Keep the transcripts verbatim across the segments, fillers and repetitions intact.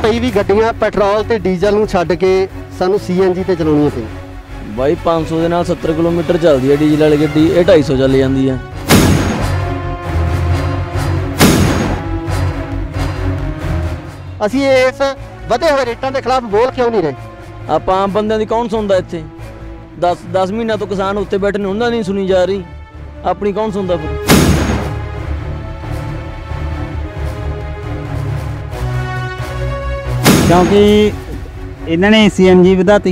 पई भी गड्डियां पेट्रोल ते डीजल नूं छड्ड के सानू सी एन जी ते चलाउणियां पईयां। बाई पाँच सौ के नाल सत्तर किलोमीटर चलती है डीजल वाली गड्डी, ये ढाई सौ चल जाती है। असीं इस वधे हुए रेटां दे खिलाफ बोल क्यों नहीं रहे? आप आम बंदे की कौन सुनता इत्थे? दस दस महीनों तो किसान उत्ते बैठे ने, उन्होंने नहीं सुनी जा रही, अपनी कौन सुनता फिर? क्योंकि इन्होंने सी एन जी वधाती,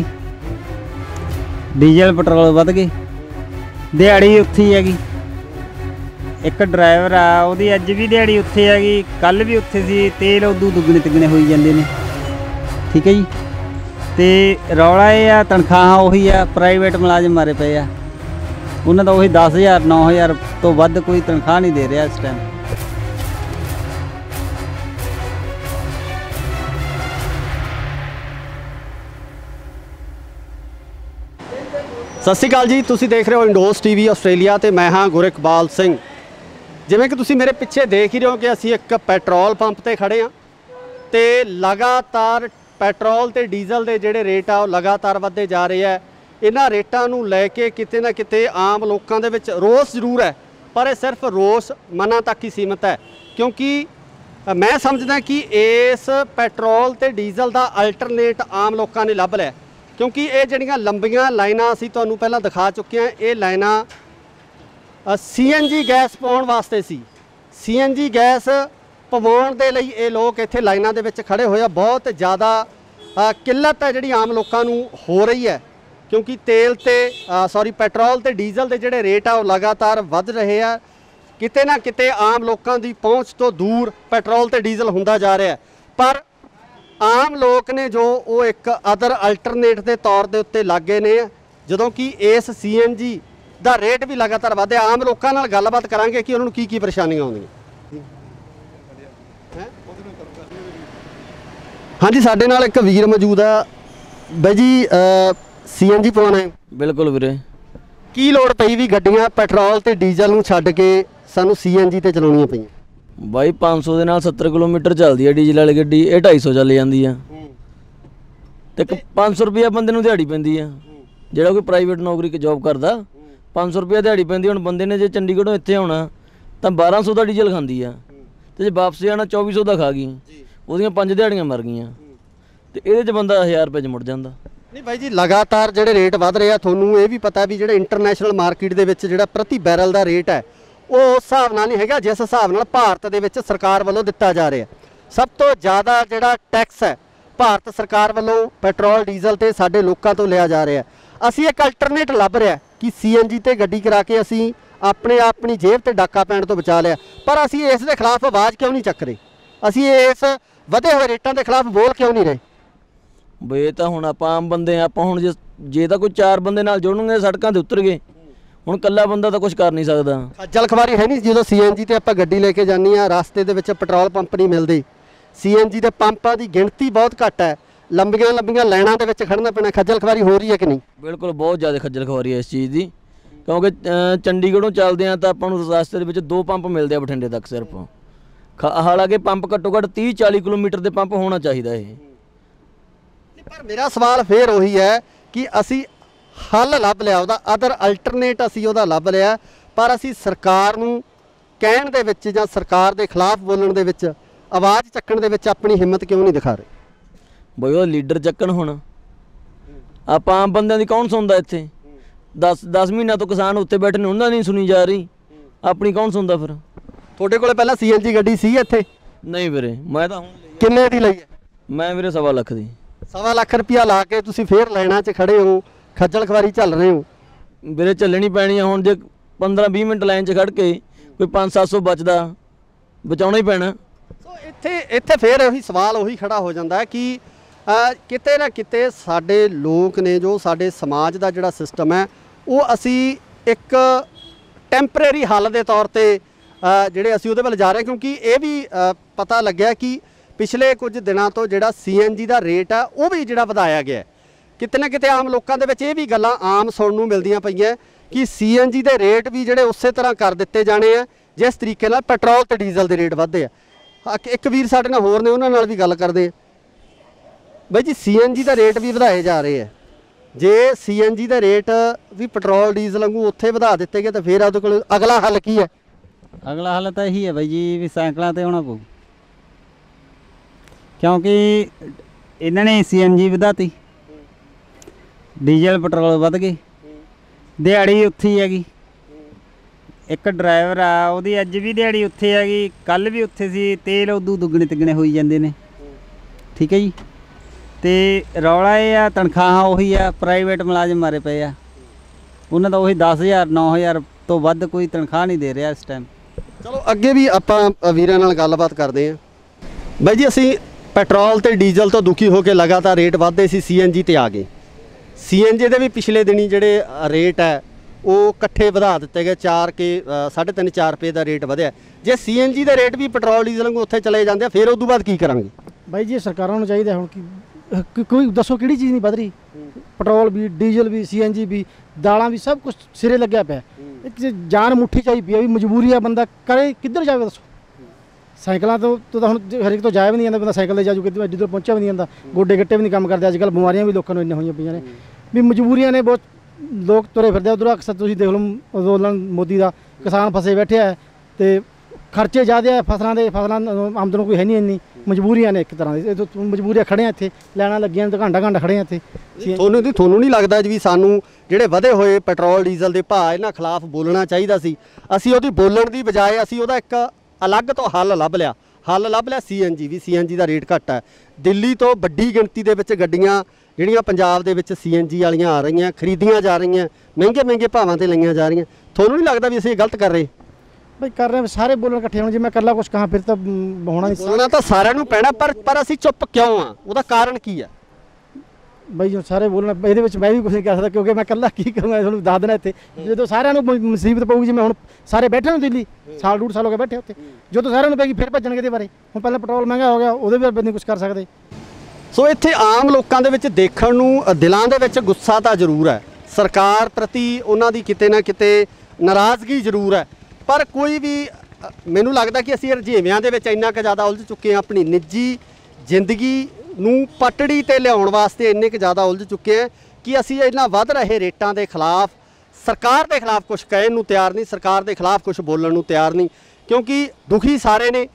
डीजल पेट्रोल वध गए, दिहाड़ी उत्थे ही हैगी। एक ड्राइवर आ उहदी अज भी दिहाड़ी उत्थे हैगी, कल भी उत्थे सी, तेल उदू दुगने तिगने होई जांदे ने। ठीक है जी। तो रौला ये आ तनखाह उही आ, प्राइवेट मुलाजम मारे पे आ, उन्होंने तो उही दस हज़ार नौ हज़ार तो वध कोई तनखाह नहीं दे रहा इस टाइम। सत श्री अकाल जी, तुसीं देख रहे हो इंडोस टीवी आस्ट्रेलिया ते मैं हाँ गुरइकबाल सिंह। जिवें कि तुसीं मेरे पिछे देख ही रहे हो कि असीं एक पेट्रोल पंप ते खड़े हाँ ते लगातार पेट्रोल ते डीजल दे जिहड़े रेट आ लगातार वधदे जा रहे हैं। इन्हां रेटां नूं लैके किते ना किते आम लोकां दे विच रोस जरूर है, पर यह सिर्फ रोस मनां तक ही सीमित है, क्योंकि मैं समझदा कि इस पेट्रोल ते डीजल दा अल्टरनेट आम लोकां ने लभ लिया। क्योंकि ये जड़ियाँ लंबियां लाइनां असीं तुहानूं पहलां दिखा चुके हैं, ये लाइनां सी एन जी गैस पाउण वास्ते सी। सी एन जी गैस पवाउण दे लई ये लोग इत्थे लाइनां दे विच खड़े होए। बहुत ज़्यादा किल्लत है जिहड़ी आम लोकां नूं हो रही है, क्योंकि तेल ते सॉरी पेट्रोल ते डीजल दे जिहड़े रेट आ लगातार वध रहे हैं। किते ना किते आम लोकां दी पहुँच तो दूर पेट्रोल ते डीजल हुंदा जा रहा है। पर आम लोग ने जो वो एक अदर अल्टरनेट के तौर के उत्ते लागे ने, जदों कि इस सी एन जी का रेट भी लगातार वधे। आम लोगों नाल गलबात करांगे कि उन्होंने की की परेशानियां आउंदियां। हाँ जी, साडे नाल एक वीर मौजूद है। बाई जी सी एन जी पवाना है? बिल्कुल वीरे। की लोड़ पई भी गड्डियां पेट्रोल ते डीजल नूं छड्ड के सानू सी एन जी ते चलाउणियां पईयां? बाई पाँच सौ के नाल सत्तर किलोमीटर चलती है डीजल वाली गड्डी, ये ढाई सौ चल जाती है। तो पाँच सौ रुपया बंदे नूं दिहाड़ी पैंदी है, जिहड़ा कोई प्राइवेट नौकरी जॉब करदा, पाँच सौ रुपया दिहाड़ी पैंदी। हुण बंदे ने जे चंडीगढ़ों इत्थे आउणा तां बारह सौ का डीजल खांदी है, तो जे वापसी आना चौबी सौ का खा गई, उहदियां पंज दिहाड़ियां मर गईयां, तो इहदे च बंदा हज़ार रुपये च मुड़ जांदा। नहीं भाई जी, लगातार जिहड़े रेट वध रहे हैं, तुहानूं ये भी पता भी जिहड़े इंटरनेशनल मार्केट दे विच जिहड़ा प्रति बैरल का रेट है वो उस हिसाब नाल नहीं हैगा जिस हिसाब नाल भारत दे विच सरकार वालों दिता जा रहा है। सब तो ज़्यादा जिहड़ा टैक्स है भारत सरकार वालों पेट्रोल डीजल ते साडे लोकां तो लिया जा रहा है। असीं एक अल्टरनेट लभ रहा कि सी एन जी ते गड्डी करा के असीं अपने अपनी जेब ते डाका पैण तो बचा लिया, पर असीं इस दे खिलाफ आवाज़ क्यों नहीं चक रहे? असीं इस वधे हुए रेटां दे खिलाफ बोल क्यों नहीं रहे? बे तो हुण आपां आम बंदे आपां हुण जे जे तां कोई चार बंदे नाल जुड़नगे सड़कां ते उतर गए, हुण कल्ला बंदा तो कुछ कर नहीं सकता। खज्जल खवारी है नहीं जो सी एन जी ते आपां गड्डी लेके जानी आ, रास्ते दे विच पेट्रोल पंप नहीं मिलते, सी एन जी के पंपां की गिणती बहुत घट है, लंबियां लंबियां लाइनां दे विच खड़ना पैना। खज्जल खवारी हो रही है कि नहीं? बिल्कुल बहुत ज़्यादा खज्जल खवारी है इस चीज़ की, क्योंकि चंडीगढ़ों चलते हैं तो आपां नूं रास्ते दे विच दो पंप मिलते हैं बठिंडे तक सिर्फ, हालांकि पंप घट्टो घट्ट तीह चाली किलोमीटर के पंप होना चाहिए है। पर मेरा सवाल फिर उही है कि असी हल लभ लिया, उहदा अदर अल्टरनेट असी उहदा लभ लिया, पर असी सरकार नूं कहण दे विच जां सरकार दे खिलाफ बोलण दे विच आवाज़ चक्कण दे विच अपनी हिम्मत क्यों नहीं दिखा रहे? बई वो लीडर चक्कण, हुण आप आम बंदिਆਂ ਦੀ कौन सुनता इत्थे? दस दस महीनों तो किसान उत्ते बैठे ने, उन्होंने नहीं सुनी जा रही, अपनी कौन सुनता फिर? तुहाडे कोल पहलां सी एन जी गड्डी सी इत्थे? नहीं वीरे, मैं तो हुण किन्ने दी लई है? मैं वीरे सवा लख दी। सवा लख रुपया ला के तुसीं फिर लाइनां 'च खड़े हो, खज्जल खवारी झल रहे हो। वीरे झल्लनी पैनी हुण, जे पंद्रह बीस मिनट लाइन 'च खड़ के कोई पाँच सत्त सौ बचदा, बचाउणा ही पैना। सो इत्थे इत्थे फिर उही सवाल उही खड़ा हो जाता है कि किते ना किते साडे लोक ने जो साडे समाज का जिहड़ा सिस्टम है वो असी एक टैंपरेरी हल के तौर पर जिहड़े असी उहदे वल जा रहे हैं, क्योंकि ये भी पता लग्या कि पिछले कुछ दिनों तो जिहड़ा सी एन जी का रेट है वो भी जिहड़ा वधाया गया। किते ना किते आम लोगों के विच ये भी गल्लां आम सुनन नूं मिलदियां पईयां कि सी एन जी के रेट भी जिहड़े उस तरह कर दिते जाने हैं जिस तरीके नाल पेट्रोल ते डीजल के रेट वधदे आ। एक वीर साडे नाल होर ने, उन्हां नाल भी गल करदे। ਬਾਈ ਜੀ ਸੀਐਨਜੀ ਦਾ ਰੇਟ ਵੀ ਵਧਾਏ ਜਾ ਰਹੇ ਆ, ਜੇ ਸੀਐਨਜੀ ਦਾ ਰੇਟ ਵੀ ਪੈਟਰੋਲ ਡੀਜ਼ਲ ਵਾਂਗੂ ਉੱਥੇ ਵਧਾ ਦਿੱਤੇ ਗਏ ਤਾਂ ਫਿਰ ਉਹਦੇ ਕੋਲ ਅਗਲਾ ਹੱਲ ਕੀ ਹੈ? ਅਗਲਾ ਹੱਲ ਤਾਂ ਇਹੀ ਹੈ ਬਾਈ ਜੀ ਵੀ ਸਾਈਕਲਾਂ ਤੇ ਆਉਣਾ ਪਊ, ਕਿਉਂਕਿ ਇਹਨਾਂ ਨੇ ਸੀ ਐਨ ਜੀ ਵਧਾਤੀ, ਡੀਜ਼ਲ ਪੈਟਰੋਲ ਵੱਧ ਗਏ, ਦਿਹਾੜੀ ਉੱਥੇ ਹੀ ਹੈਗੀ। ਇੱਕ ਡਰਾਈਵਰ ਆ ਉਹਦੀ ਅੱਜ ਵੀ ਦਿਹਾੜੀ ਉੱਥੇ ਹੈਗੀ, ਕੱਲ੍ਹ ਵੀ ਉੱਥੇ ਸੀ, ਤੇਲ ਉਦੋਂ ਦੁੱਗਣੇ ਤਿੱਗਣੇ ਹੋਈ ਜਾਂਦੇ ਨੇ। ਠੀਕ ਹੈ ਜੀ। ਅਤੇ ਰੌਲਾ ਇਹ ਆ ਤਨਖਾਹਾਂ ਉਹੀ ਆ, ਪ੍ਰਾਈਵੇਟ ਮੁਲਾਜ਼ਮ ਮਾਰੇ ਪਏ ਆ, ਉਹਨਾਂ ਦਾ ਉਹੀ ਦਸ ਹਜ਼ਾਰ ਨੌ ਹਜ਼ਾਰ ਤੋਂ ਵੱਧ ਕੋਈ ਤਨਖਾਹ ਨਹੀਂ ਦੇ ਰਿਹਾ ਇਸ ਟਾਈਮ। ਚਲੋ ਅੱਗੇ ਵੀ ਆਪਾਂ ਵੀਰਾਂ ਨਾਲ ਗੱਲਬਾਤ ਕਰਦੇ ਹਾਂ। ਬਾਈ ਜੀ ਅਸੀਂ ਪੈਟਰੋਲ ਤੇ ਡੀਜ਼ਲ ਤੋਂ ਦੁਖੀ ਹੋ ਕੇ ਲਗਾਤਾਰ ਰੇਟ ਵੱਧਦੇ ਸੀ, ਸੀ ਐਨ ਜੀ ਤੇ ਆ ਗਏ। ਸੀ ਐਨ ਜੀ ਦੇ ਵੀ ਪਿਛਲੇ ਦਿਨੀ ਜਿਹੜੇ ਰੇਟ ਹੈ ਉਹ ਇਕੱਠੇ ਵਧਾ ਦਿੱਤੇ ਗਏ, ਚਾਰ ਕੇ ਸਾਢੇ ਤਿੰਨ ਚਾਰ ਰੁਪਏ ਦਾ ਰੇਟ ਵਧਿਆ। ਜੇ ਸੀ ਐਨ ਜੀ ਦੇ ਰੇਟ ਵੀ ਪੈਟਰੋਲ ਡੀਜ਼ਲ ਨੂੰ ਉੱਥੇ ਚਲੇ ਜਾਂਦੇ ਆ ਫਿਰ ਉਸ ਤੋਂ ਬਾਅਦ ਕੀ ਕਰਾਂਗੇ? ਬਾਈ ਜੀ ਸਰਕਾਰਾਂ ਨੂੰ ਚਾਹੀਦਾ ਹੁਣ ਕਿ ਕੋਈ ਦੱਸੋ ਕਿਹੜੀ ਚੀਜ਼ ਨਹੀਂ ਵੱਧ ਰਹੀ, ਪੈਟਰੋਲ ਵੀ ਡੀਜ਼ਲ ਵੀ ਸੀ ਐਨ ਜੀ ਵੀ ਦਾਲਾਂ ਵੀ ਸਭ ਕੁਛ ਸਿਰੇ ਲੱਗਿਆ ਪਿਆ। ਇੱਕ ਜਾਨ ਮੁੱਠੀ ਚਾਹੀ ਪਈ ਵੀ ਮਜਬੂਰੀ ਆ, ਬੰਦਾ ਕਰੇ ਕਿੱਧਰ ਜਾਵੇ ਦੱਸੋ? ਸਾਈਕਲਾਂ ਤੋਂ ਤਾਂ ਹੁਣ ਹਰੇਕ ਤੋਂ ਜਾਇਆ ਵੀ ਨਹੀਂ ਜਾਂਦਾ, ਬੰਦਾ ਸਾਈਕਲ 'ਤੇ ਜਾਜੂ ਕਿਤੇ ਐਡੀ ਦੂਰ ਪਹੁੰਚਿਆ ਵੀ ਨਹੀਂ ਜਾਂਦਾ, ਗੋਡੇ ਗੱਟੇ ਵੀ ਨਹੀਂ ਕੰਮ ਕਰਦੇ। ਅੱਜ ਕੱਲ੍ਹ ਬਿਮਾਰੀਆਂ ਵੀ ਲੋਕਾਂ ਨੂੰ ਇੰਨੀਆਂ ਹੋਈਆਂ ਪਈਆਂ ਨੇ ਵੀ ਮਜਬੂਰੀਆਂ ਨੇ, ਬਹੁਤ ਲੋਕ ਤੁਰੇ ਫਿਰਦੇ ਉੱਧਰੋਂ। ਅਕਸਰ ਤੁਸੀਂ ਦੇਖ ਲਓ ਅੰਦੋਲਨ ਮੋਦੀ ਦਾ, ਕਿਸਾਨ ਫਸੇ ਬੈਠੇ ਆ ਅਤੇ ਖਰਚੇ ਜ਼ਿਆਦਾ ਆ ਫਸਲਾਂ ਦੇ, ਫਸਲਾਂ ਆਮਦਨ ਕੋਈ ਹੈ ਨਹੀਂ ਇੰਨੀ, ਮਜਬੂਰੀਆਂ ਨੇ ਇੱਕ ਤਰ੍ਹਾਂ ਦੀ। ਇਹ ਮਜਬੂਰੀਆਂ ਖੜ੍ਹੇ ਆ ਇੱਥੇ, ਲੈਣਾ ਲੱਗੀਆਂ ਤਾਂ ਘੰਟਾ ਘੰਟਾ ਖੜ੍ਹੇ ਆ ਇੱਥੇ। ਤੁਹਾਨੂੰ ਨਹੀਂ ਤੁਹਾਨੂੰ ਨਹੀਂ ਲੱਗਦਾ ਜੀ ਵੀ ਸਾਨੂੰ ਜਿਹੜੇ ਵਧੇ ਹੋਏ ਪੈਟਰੋਲ ਡੀਜ਼ਲ ਦੇ ਭਾਅ ਇਹਨਾਂ ਖਿਲਾਫ ਬੋਲਣਾ ਚਾਹੀਦਾ ਸੀ? ਅਸੀਂ ਉਹਦੀ ਬੋਲਣ ਦੀ ਬਜਾਏ ਅਸੀਂ ਉਹਦਾ ਇੱਕ ਅਲੱਗ ਤੋਂ ਹੱਲ ਲੱਭ ਲਿਆ, ਹੱਲ ਲੱਭ ਲਿਆ ਸੀ ਐਨ ਜੀ ਵੀ। ਸੀ ਐਨ ਜੀ ਦਾ ਰੇਟ ਘੱਟ ਹੈ, ਦਿੱਲੀ ਤੋਂ ਵੱਡੀ ਗਿਣਤੀ ਦੇ ਵਿੱਚ ਗੱਡੀਆਂ ਜਿਹੜੀਆਂ ਪੰਜਾਬ ਦੇ ਵਿੱਚ ਸੀ ਐਨ ਜੀ ਵਾਲੀਆਂ ਆ ਰਹੀਆਂ, ਖਰੀਦੀਆਂ ਜਾ ਰਹੀਆਂ, ਮਹਿੰਗੇ ਮਹਿੰਗੇ ਭਾਵਾਂ 'ਤੇ ਲਈਆਂ ਜਾ ਰਹੀਆਂ। ਤੁਹਾਨੂੰ ਨਹੀਂ ਲੱਗਦਾ ਵੀ ਅਸੀਂ ਇਹ ਗਲਤ ਕਰ ਰਹੇ? ਭਾਈ ਕਰ ਰਹੇ ਸਾਰੇ ਬੋਲਣ ਇਕੱਠੇ ਹੋਣ, ਜੇ ਮੈਂ ਇਕੱਲਾ ਕੁਛ ਕਹਾਂ ਫਿਰ ਤਾਂ ਹੋਣਾ ਨਹੀਂ। ਬੋਲਣਾ ਤਾਂ ਸਾਰਿਆਂ ਨੂੰ ਪੈਣਾ, ਪਰ ਪਰ ਅਸੀਂ ਚੁੱਪ ਕਿਉਂ ਆ? ਉਹਦਾ ਕਾਰਨ ਕੀ ਹੈ? ਬਾਈ ਜੋ ਸਾਰੇ ਬੋਲਣਾ ਇਹਦੇ ਵਿੱਚ ਮੈਂ ਵੀ ਕੁਛ ਨਹੀਂ ਕਰ ਸਕਦਾ, ਕਿਉਂਕਿ ਮੈਂ ਇਕੱਲਾ ਕੀ ਕਰੂੰਗਾ ਤੁਹਾਨੂੰ ਦੱਸ ਦੇਣਾ। ਇੱਥੇ ਜਦੋਂ ਸਾਰਿਆਂ ਨੂੰ ਮੁਸੀਬਤ ਪਊਗੀ, ਜਿਵੇਂ ਹੁਣ ਸਾਰੇ ਬੈਠੇ ਨੇ ਦਿੱਲੀ, ਸਾਲ ਡੂਢ ਸਾਲ ਹੋ ਗਏ ਬੈਠੇ ਉੱਥੇ, ਜਦੋਂ ਸਾਰਿਆਂ ਨੂੰ ਪੈਗੀ ਫਿਰ ਭੱਜਣਗੇ ਇਹਦੇ ਬਾਰੇ। ਹੁਣ ਪਹਿਲਾਂ ਪੈਟਰੋਲ ਮਹਿੰਗਾ ਹੋ ਗਿਆ, ਉਹਦੇ ਵੀ ਨਹੀਂ ਕੁਛ ਕਰ ਸਕਦੇ। ਸੋ ਇੱਥੇ ਆਮ ਲੋਕਾਂ ਦੇ ਵਿੱਚ ਦੇਖਣ ਨੂੰ ਦਿਲਾਂ ਦੇ ਵਿੱਚ ਗੁੱਸਾ ਤਾਂ ਜ਼ਰੂਰ ਹੈ, ਸਰਕਾਰ ਪ੍ਰਤੀ ਉਹਨਾਂ ਦੀ ਕਿਤੇ ਨਾ ਕਿਤੇ ਨਾਰਾਜ਼ਗੀ ਜ਼ਰੂਰ ਹੈ, ਪਰ ਕੋਈ ਵੀ ਮੈਨੂੰ ਲੱਗਦਾ ਕਿ ਅਸੀਂ ਰੁਝੇਵਿਆਂ ਦੇ ਵਿੱਚ ਇੰਨਾ ਕੁ ਜ਼ਿਆਦਾ ਉਲਝ ਚੁੱਕੇ ਹਾਂ, ਆਪਣੀ ਨਿੱਜੀ ਜ਼ਿੰਦਗੀ ਨੂੰ ਪਟੜੀ 'ਤੇ ਲਿਆਉਣ ਵਾਸਤੇ ਇੰਨੇ ਕੁ ਜ਼ਿਆਦਾ ਉਲਝ ਚੁੱਕੇ ਹਾਂ ਕਿ ਅਸੀਂ ਇਹਨਾਂ ਵੱਧ ਰਹੇ ਰੇਟਾਂ ਦੇ ਖਿਲਾਫ, ਸਰਕਾਰ ਦੇ ਖਿਲਾਫ ਕੁਛ ਕਹਿਣ ਨੂੰ ਤਿਆਰ ਨਹੀਂ, ਸਰਕਾਰ ਦੇ ਖਿਲਾਫ ਕੁਛ ਬੋਲਣ ਨੂੰ ਤਿਆਰ ਨਹੀਂ, ਕਿਉਂਕਿ ਦੁਖੀ ਸਾਰੇ ਨੇ।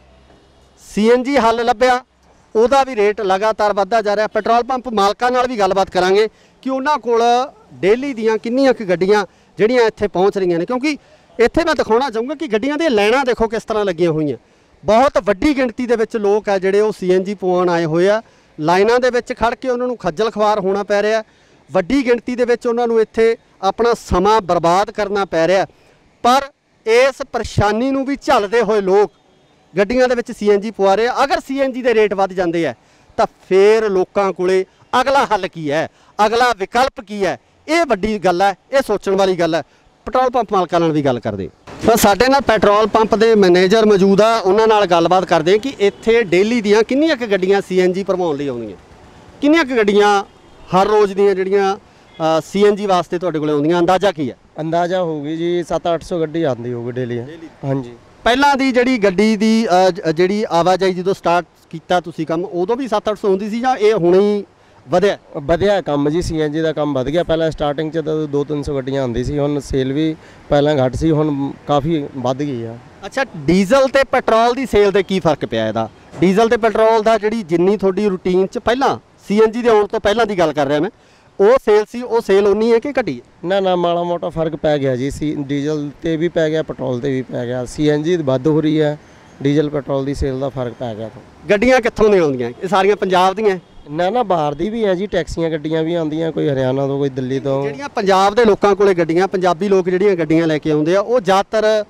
ਸੀ ਐਨ ਜੀ ਹੱਲ ਲੱਭਿਆ, ਉਹਦਾ ਵੀ ਰੇਟ ਲਗਾਤਾਰ ਵੱਧਦਾ ਜਾ ਰਿਹਾ। ਪੈਟਰੋਲ ਪੰਪ ਮਾਲਕਾਂ ਨਾਲ ਵੀ ਗੱਲਬਾਤ ਕਰਾਂਗੇ ਕਿ ਉਹਨਾਂ ਕੋਲ ਡੇਲੀ ਦੀਆਂ ਕਿੰਨੀਆਂ ਕੁ ਗੱਡੀਆਂ ਜਿਹੜੀਆਂ ਇੱਥੇ ਪਹੁੰਚ ਰਹੀਆਂ ਨੇ, ਕਿਉਂਕਿ ਇੱਥੇ ਮੈਂ ਦਿਖਾਉਣਾ ਚਾਹੂੰਗਾ ਕਿ ਗੱਡੀਆਂ ਦੀਆਂ ਲਾਈਨਾਂ ਦੇਖੋ ਕਿਸ ਤਰ੍ਹਾਂ ਲੱਗੀਆਂ ਹੋਈਆਂ। ਬਹੁਤ ਵੱਡੀ ਗਿਣਤੀ ਦੇ ਵਿੱਚ ਲੋਕ ਆ ਜਿਹੜੇ ਉਹ ਸੀ ਐਨ ਜੀ ਪਵਾਉਣ ਆਏ ਹੋਏ ਆ, ਲਾਈਨਾਂ ਦੇ ਵਿੱਚ ਖੜ੍ਹ ਕੇ ਉਹਨਾਂ ਨੂੰ ਖੱਜਲ ਖਵਾਰ ਹੋਣਾ ਪੈ ਰਿਹਾ, ਵੱਡੀ ਗਿਣਤੀ ਦੇ ਵਿੱਚ ਉਹਨਾਂ ਨੂੰ ਇੱਥੇ ਆਪਣਾ ਸਮਾਂ ਬਰਬਾਦ ਕਰਨਾ ਪੈ ਰਿਹਾ। ਪਰ ਇਸ ਪਰੇਸ਼ਾਨੀ ਨੂੰ ਵੀ ਝੱਲਦੇ ਹੋਏ ਲੋਕ ਗੱਡੀਆਂ ਦੇ ਵਿੱਚ ਸੀ ਐਨ ਜੀ ਪਵਾ ਰਹੇ ਆ। ਅਗਰ ਸੀ ਐਨ ਜੀ ਦੇ ਰੇਟ ਵੱਧ ਜਾਂਦੇ ਆ ਤਾਂ ਫਿਰ ਲੋਕਾਂ ਕੋਲੇ ਅਗਲਾ ਹੱਲ ਕੀ ਹੈ, ਅਗਲਾ ਵਿਕਲਪ ਕੀ ਹੈ? ਇਹ ਵੱਡੀ ਗੱਲ ਹੈ, ਇਹ ਸੋਚਣ ਵਾਲੀ ਗੱਲ ਹੈ। ਪੈਟਰੋਲ ਪੰਪ ਮਾਲਕਾਂ ਨਾਲ ਵੀ ਗੱਲ ਕਰਦੇ ਤਾਂ ਸਾਡੇ ਨਾਲ ਪੈਟਰੋਲ ਪੰਪ ਦੇ ਮੈਨੇਜਰ ਮੌਜੂਦ ਆ, ਉਹਨਾਂ ਨਾਲ ਗੱਲਬਾਤ ਕਰਦੇ ਕਿ ਇੱਥੇ ਡੇਲੀ ਦੀਆਂ ਕਿੰਨੀਆਂ ਕੁ ਗੱਡੀਆਂ ਸੀ ਐਨ ਜੀ ਭਰਵਾਉਣ ਲਈ ਆਉਂਦੀਆਂ, ਕਿੰਨੀਆਂ ਕੁ ਗੱਡੀਆਂ ਹਰ ਰੋਜ਼ ਦੀਆਂ ਜਿਹੜੀਆਂ ਸੀ ਐਨ ਜੀ ਵਾਸਤੇ ਤੁਹਾਡੇ ਕੋਲ ਆਉਂਦੀਆਂ, ਅੰਦਾਜ਼ਾ ਕੀ ਹੈ? ਅੰਦਾਜ਼ਾ ਹੋਊਗੀ ਜੀ ਸੱਤ ਅੱਠ ਸੌ ਗੱਡੀ ਆਉਂਦੀ ਹੋਊਗੀ ਡੇਲੀ। ਹਾਂਜੀ, ਪਹਿਲਾਂ ਦੀ ਜਿਹੜੀ ਗੱਡੀ ਦੀ ਜਿਹੜੀ ਆਵਾਜਾਈ ਜਦੋਂ ਸਟਾਰਟ ਕੀਤਾ ਤੁਸੀਂ ਕੰਮ, ਉਦੋਂ ਵੀ ਸੱਤ ਅੱਠ ਸੌ ਹੁੰਦੀ ਸੀ ਜਾਂ ਇਹ ਹੁਣੇ ਹੀ ਵਧਿਆ? ਵਧਿਆ ਕੰਮ ਜੀ, ਸੀ ਐਨ ਜੀ ਦਾ ਕੰਮ ਵਧ ਗਿਆ। ਪਹਿਲਾਂ ਸਟਾਰਟਿੰਗ 'ਚ ਤਾਂ ਦੋ ਤਿੰਨ ਸੌ ਗੱਡੀਆਂ ਆਉਂਦੀ ਸੀ, ਹੁਣ ਸੇਲ ਵੀ ਪਹਿਲਾਂ ਘੱਟ ਸੀ, ਹੁਣ ਕਾਫੀ ਵੱਧ ਗਈ ਆ। ਅੱਛਾ, ਡੀਜ਼ਲ ਤੇ ਪੈਟਰੋਲ ਦੀ ਸੇਲ ਦੇ ਕੀ ਫਰਕ ਪਿਆ ਇਹਦਾ? ਡੀਜ਼ਲ ਤੇ ਪੈਟਰੋਲ ਦਾ ਜਿਹੜੀ ਜਿੰਨੀ ਤੁਹਾਡੀ ਰੂਟੀਨ 'ਚ ਪਹਿਲਾਂ ਸੀ ਐਨ ਜੀ ਦੇ ਆਉਣ ਤੋਂ ਪਹਿਲਾਂ ਦੀ ਗੱਲ ਕਰ ਰਿਹਾ ਮੈਂ, ਉਹ ਸੇਲ ਸੀ, ਉਹ ਸੇਲ ਉਨੀ ਹੈ ਕਿ ਘਟੀ? ਨਾ ਨਾ, ਮਾੜਾ ਮੋਟਾ ਫਰਕ ਪੈ ਗਿਆ ਜੀ, ਸੀ ਡੀਜ਼ਲ 'ਤੇ ਵੀ ਪੈ ਗਿਆ, ਪੈਟਰੋਲ 'ਤੇ ਵੀ ਪੈ ਗਿਆ। ਸੀ ਐਨ ਜੀ ਵੱਧ ਹੋ ਰਹੀ ਹੈ, ਡੀਜ਼ਲ ਪੈਟਰੋਲ ਦੀ ਸੇਲ ਦਾ ਫਰਕ ਪੈ ਗਿਆ। ਗੱਡੀਆਂ ਕਿੱਥੋਂ ਦੀਆਂ ਆਉਂਦੀਆਂ? ਇਹ ਸਾਰੀਆਂ ਪੰਜਾਬ ਦੀਆਂ? ਨਾ ਨਾ, ਬਾਹਰ ਦੀ ਵੀ ਹੈ ਜੀ, ਟੈਕਸੀਆਂ ਗੱਡੀਆਂ ਵੀ ਆਉਂਦੀਆਂ, ਕੋਈ ਹਰਿਆਣਾ ਤੋਂ, ਕੋਈ ਦਿੱਲੀ ਤੋਂ। ਜਿਹੜੀਆਂ ਪੰਜਾਬ ਦੇ ਲੋਕਾਂ ਕੋਲੇ ਗੱਡੀਆਂ, ਪੰਜਾਬੀ ਲੋਕ ਜਿਹੜੀਆਂ ਗੱਡੀਆਂ ਲੈ ਕੇ ਆਉਂਦੇ ਆ, ਉਹ ਜ਼ਿਆਦਾਤਰ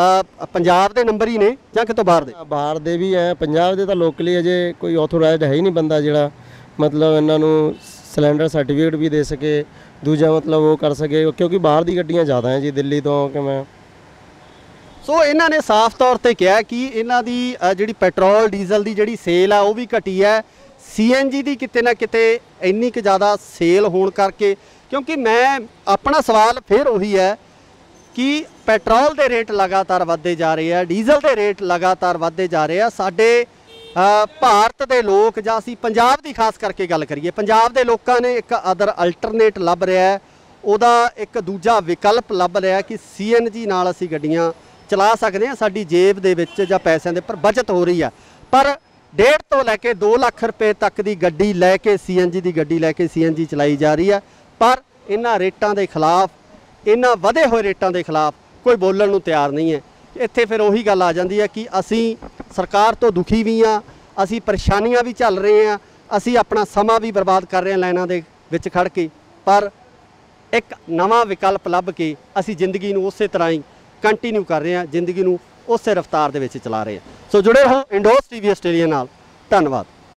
ਪੰਜਾਬ ਦੇ ਨੰਬਰ ਹੀ ਨੇ ਜਾਂ ਕਿਤੋਂ ਬਾਹਰ ਦੇ? ਬਾਹਰ ਦੇ ਵੀ ਹੈ, ਪੰਜਾਬ ਦੇ ਤਾਂ ਲੋਕਲੀ ਅਜੇ ਕੋਈ ਆਥੋਰਾਈਜ਼ਡ ਹੈ ਹੀ ਨਹੀਂ ਬੰਦਾ ਜਿਹੜਾ ਮਤਲਬ ਇਹਨਾਂ ਨੂੰ ਸਿਲੰਡਰ ਸਰਟੀਫਿਕੇਟ ਵੀ ਦੇ ਸਕੇ, ਦੂਜਾ ਮਤਲਬ ਉਹ ਕਰ ਸਕੇ, ਕਿਉਂਕਿ ਬਾਹਰ ਦੀ ਗੱਡੀਆਂ ਜ਼ਿਆਦਾ ਹੈ ਜੀ, ਦਿੱਲੀ ਤੋਂ ਕਿਵੇਂ। ਸੋ ਇਹਨਾਂ ਨੇ ਸਾਫ਼ ਤੌਰ ਤੇ ਕਿਹਾ ਕਿ ਇਹਨਾਂ ਦੀ ਜਿਹੜੀ ਪੈਟਰੋਲ ਡੀਜ਼ਲ ਦੀ ਜਿਹੜੀ ਸੇਲ ਆ ਉਹ ਵੀ ਘਟੀ ਹੈ, ਸੀ ਐਨ ਜੀ ਦੀ ਕਿਤੇ ਨਾ ਕਿਤੇ ਇੰਨੀ ਕੁ ਜ਼ਿਆਦਾ ਸੇਲ ਹੋਣ ਕਰਕੇ। ਕਿਉਂਕਿ ਮੈਂ ਆਪਣਾ ਸਵਾਲ ਫਿਰ ਉਹੀ ਹੈ ਕਿ ਪੈਟਰੋਲ ਦੇ ਰੇਟ ਲਗਾਤਾਰ ਵੱਧਦੇ ਜਾ ਰਹੇ ਆ, ਡੀਜ਼ਲ ਦੇ ਰੇਟ ਲਗਾਤਾਰ ਵੱਧਦੇ ਜਾ ਰਹੇ ਆ, ਸਾਡੇ ਅ, ਭਾਰਤ ਦੇ ਲੋਕ ਜਾਂ ਅਸੀਂ ਪੰਜਾਬ ਦੀ ਖਾਸ ਕਰਕੇ ਗੱਲ ਕਰੀਏ, ਪੰਜਾਬ ਦੇ ਲੋਕਾਂ ਨੇ ਇੱਕ ਅਦਰ ਅਲਟਰਨੇਟ ਲੱਭ ਰਿਹਾ ਹੈ, ਉਹਦਾ ਇੱਕ ਦੂਜਾ ਵਿਕਲਪ ਲੱਭ ਰਿਹਾ ਕਿ ਸੀ ਐਨ ਜੀ ਨਾਲ ਅਸੀਂ ਗੱਡੀਆਂ ਚਲਾ ਸਕਦੇ ਹਾਂ, ਸਾਡੀ ਜੇਬ ਦੇ ਵਿੱਚ ਜਾਂ ਪੈਸਿਆਂ ਦੇ ਉੱਪਰ ਬਚਤ ਹੋ ਰਹੀ ਹੈ। ਪਰ ਡੇਢ ਤੋਂ ਲੈ ਕੇ ਦੋ ਲੱਖ ਰੁਪਏ ਤੱਕ ਦੀ ਗੱਡੀ ਲੈ ਕੇ ਸੀ ਐਨ ਜੀ ਦੀ ਗੱਡੀ ਲੈ ਕੇ ਸੀ ਐਨ ਜੀ ਚਲਾਈ ਜਾ ਰਹੀ ਹੈ। ਪਰ ਇਹਨਾਂ ਰੇਟਾਂ ਦੇ ਖਿਲਾਫ, ਇਹਨਾਂ ਵਧੇ ਹੋਏ ਰੇਟਾਂ ਦੇ ਖਿਲਾਫ ਕੋਈ ਬੋਲਣ ਨੂੰ ਤਿਆਰ ਨਹੀਂ ਹੈ। ਇੱਥੇ ਫਿਰ ਉਹੀ ਗੱਲ ਆ ਜਾਂਦੀ ਹੈ ਕਿ ਅਸੀਂ ਸਰਕਾਰ ਤੋਂ ਦੁਖੀ ਵੀ ਹਾਂ, ਅਸੀਂ ਪਰੇਸ਼ਾਨੀਆਂ ਵੀ ਝੱਲ ਰਹੇ ਹਾਂ, ਅਸੀਂ ਆਪਣਾ ਸਮਾਂ ਵੀ ਬਰਬਾਦ ਕਰ ਰਹੇ ਹਾਂ ਲਾਈਨਾਂ ਦੇ ਵਿੱਚ ਖੜ੍ਹ ਕੇ, ਪਰ ਇੱਕ ਨਵਾਂ ਵਿਕਲਪ ਲੱਭ ਕੇ ਅਸੀਂ ਜ਼ਿੰਦਗੀ ਨੂੰ ਉਸੇ ਤਰ੍ਹਾਂ ਹੀ ਕੰਟੀਨਿਊ ਕਰ ਰਹੇ ਹਾਂ, ਜ਼ਿੰਦਗੀ ਨੂੰ ਉਸੇ ਰਫ਼ਤਾਰ ਦੇ ਵਿੱਚ ਚਲਾ ਰਹੇ ਹਾਂ। ਸੋ ਜੁੜੇ ਰਹੋ ਇੰਡੋਸ ਟੀਵੀ ਆਸਟ੍ਰੇਲੀਆ ਨਾਲ। ਧੰਨਵਾਦ।